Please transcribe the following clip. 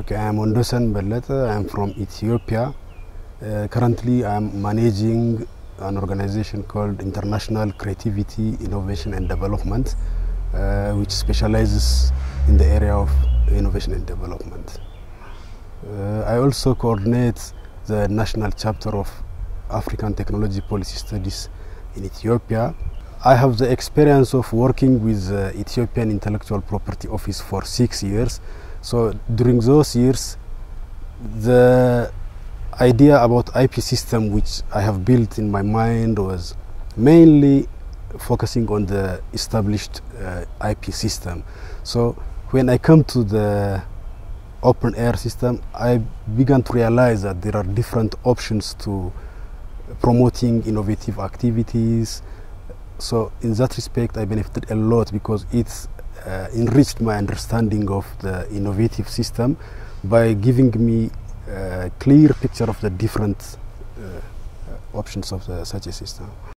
Okay, I am Ondosan Belleta. I am from Ethiopia. Currently, I am managing an organization called International Creativity, Innovation and Development, which specializes in the area of innovation and development. I also coordinate the national chapter of African Technology Policy Studies in Ethiopia. I have the experience of working with the Ethiopian Intellectual Property Office for 6 years. So during those years, the idea about IP system which I have built in my mind was mainly focusing on the established IP system. So when I come to the open air system, I began to realize that there are different options to promoting innovative activities. So in that respect, I benefited a lot because it's enriched my understanding of the innovative system by giving me a clear picture of the different options of such a system.